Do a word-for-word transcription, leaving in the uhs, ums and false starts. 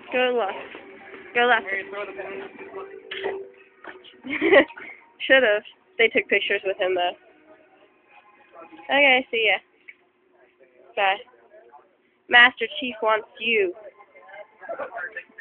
Go left. Go left. Should have. They took pictures with him though. Okay, see ya. Bye. Master Chief wants you.